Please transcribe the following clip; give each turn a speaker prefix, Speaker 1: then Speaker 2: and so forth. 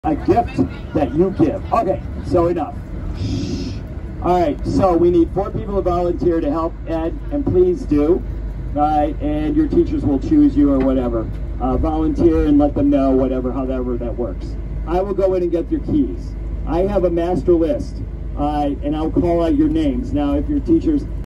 Speaker 1: a gift that you give. Okay, so enough. All right, so we need 4 people to volunteer to help Ed, and please do. All right, and your teachers will choose you or whatever. Volunteer and let them know however that works. I will go in and get your keys. I have a master list, and I'll call out your names. Now, if your teachers